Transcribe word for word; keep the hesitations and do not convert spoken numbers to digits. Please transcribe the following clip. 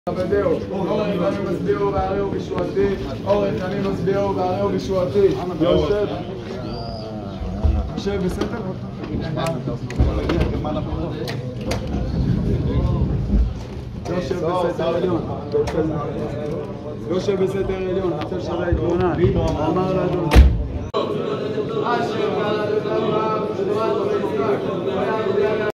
עבדהו, אורך אני מסבירו והריהו בישועתי, אורך אני מסבירו והריהו בישועתי. יושב יושב בסתר? יושב בסתר עליון יושב בסתר עליון, רוצה שרה התבונן, אמר לאדון אשר קרא לך אברהם, שתורת